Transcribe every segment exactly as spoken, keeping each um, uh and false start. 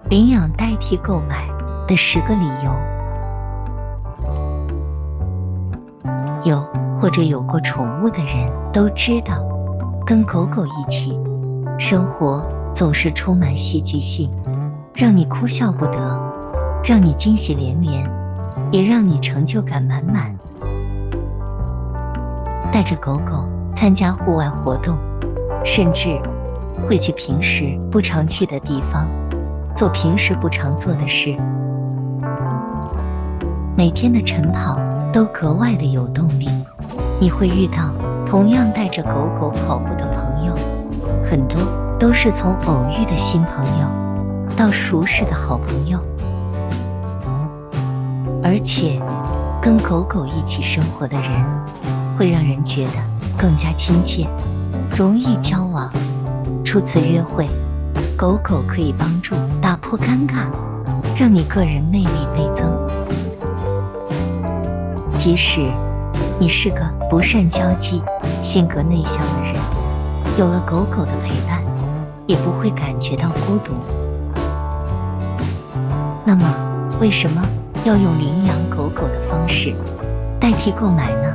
领养代替购买的十个理由。有或者有过宠物的人都知道，跟狗狗一起生活总是充满戏剧性，让你哭笑不得，让你惊喜连连，也让你成就感满满。带着狗狗参加户外活动，甚至会去平时不常去的地方，做平时不常做的事。每天的晨跑都格外的有动力，你会遇到同样带着狗狗跑步的朋友，很多都是从偶遇的新朋友到熟识的好朋友。而且跟狗狗一起生活的人会让人觉得更加亲切，容易交往。初次约会，狗狗可以帮助打破尴尬，让你个人魅力倍增。即使你是个不善交际、性格内向的人，有了狗狗的陪伴，也不会感觉到孤独。那么，为什么要用领养狗狗的方式代替购买呢？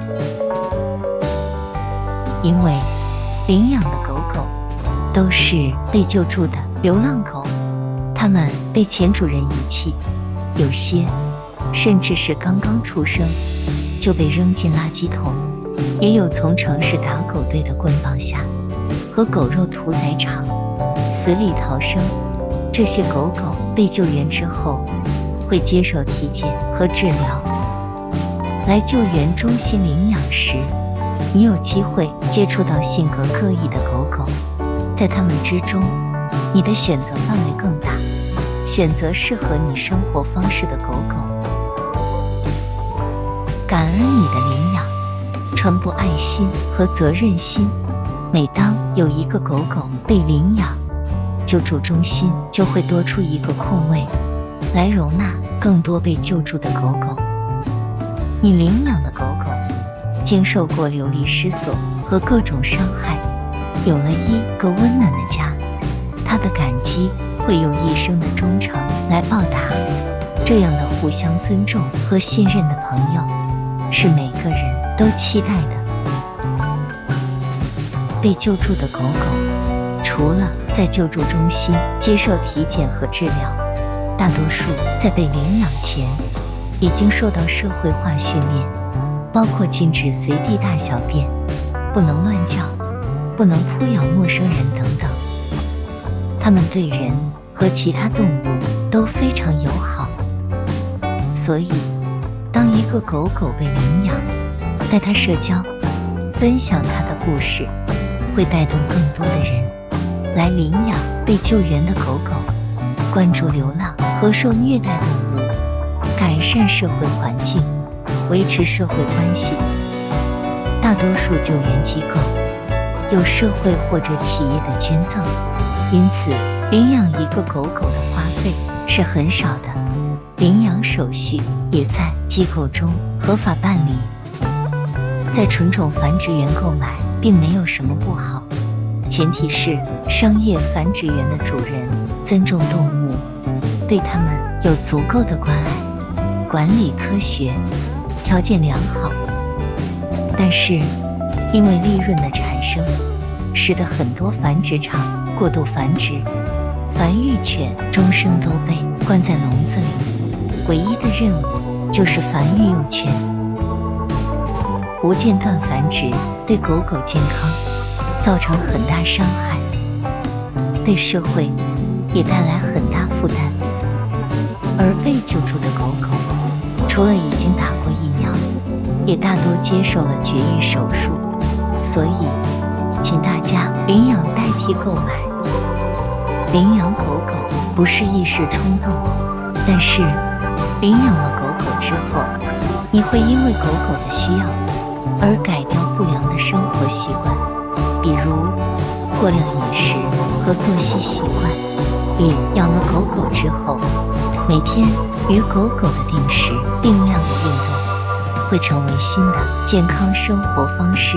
因为领养的狗狗都是被救助的流浪狗，它们被前主人遗弃，有些甚至是刚刚出生就被扔进垃圾桶，也有从城市打狗队的棍棒下和狗肉屠宰场死里逃生。这些狗狗被救援之后会接受体检和治疗。来救援中心领养时，你有机会接触到性格各异的狗狗，在它们之中，你的选择范围更大，选择适合你生活方式的狗狗。感恩你的领养，传播爱心和责任心。每当有一个狗狗被领养，救助中心就会多出一个空位，来容纳更多被救助的狗狗。你领养的狗狗经受过流离失所和各种伤害，有了一个温暖的家，它的感激会用一生的忠诚来报答。这样的互相尊重和信任的朋友，是每个人都期待的。被救助的狗狗除了在救助中心接受体检和治疗，大多数在被领养前已经受到社会化训练，包括禁止随地大小便，不能乱叫，不能扑咬陌生人等等。它们对人和其他动物都非常友好，所以当一个狗狗被领养，带它社交，分享它的故事，会带动更多的人来领养被救援的狗狗，关注流浪和受虐待动物，改善社会环境，维持社会关系。大多数救援机构有社会或者企业的捐赠，因此领养一个狗狗的花费是很少的，领养手续也在机构中合法办理。在纯种繁殖园购买并没有什么不好，前提是商业繁殖园的主人尊重动物，对它们有足够的关爱，管理科学，条件良好。但是因为利润的产生，使得很多繁殖场过度繁殖，繁育犬终生都被关在笼子里，唯一的任务就是繁育幼犬。不间断繁殖对狗狗健康造成很大伤害，对社会也带来很大负担。而被救助的狗狗除了已经打过疫苗，也大多接受了绝育手术，所以请大家领养代替购买。领养狗狗不是一时冲动，但是领养了狗狗之后，你会因为狗狗的需要而改掉不良的生活习惯，比如过量饮食和作息习惯。领养了狗狗之后，每天与狗狗的定时定量的运动会成为新的健康生活方式。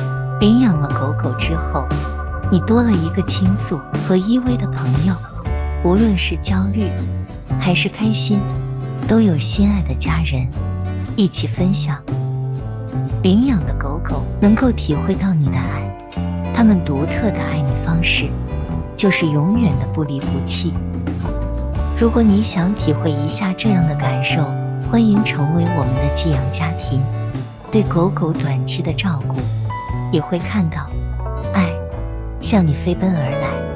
领养了狗狗之后，你多了一个倾诉和依偎的朋友， 无论是焦虑还是开心，都有心爱的家人一起分享。领养的狗狗能够体会到你的爱，它们独特的爱你方式就是永远的不离不弃。如果你想体会一下这样的感受，欢迎成为我们的寄养家庭，对狗狗短期的照顾，也会看到爱向你飞奔而来。